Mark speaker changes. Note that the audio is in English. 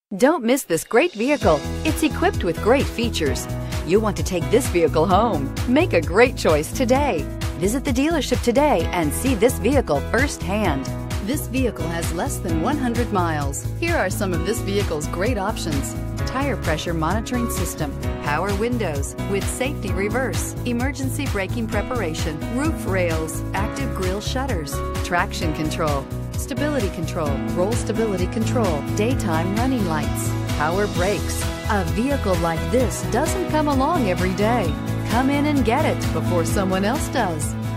Speaker 1: Don't miss this great vehicle. It's equipped with great features. You'll want to take this vehicle home. Make a great choice today. Visit the dealership today and see this vehicle firsthand. This vehicle has less than 100 miles. Here are some of this vehicle's great options: tire pressure monitoring system, power windows with safety reverse, emergency braking preparation, roof rails, active grille shutters, traction control, stability control, roll stability control, daytime running lights, power brakes. A vehicle like this doesn't come along every day. Come in and get it before someone else does.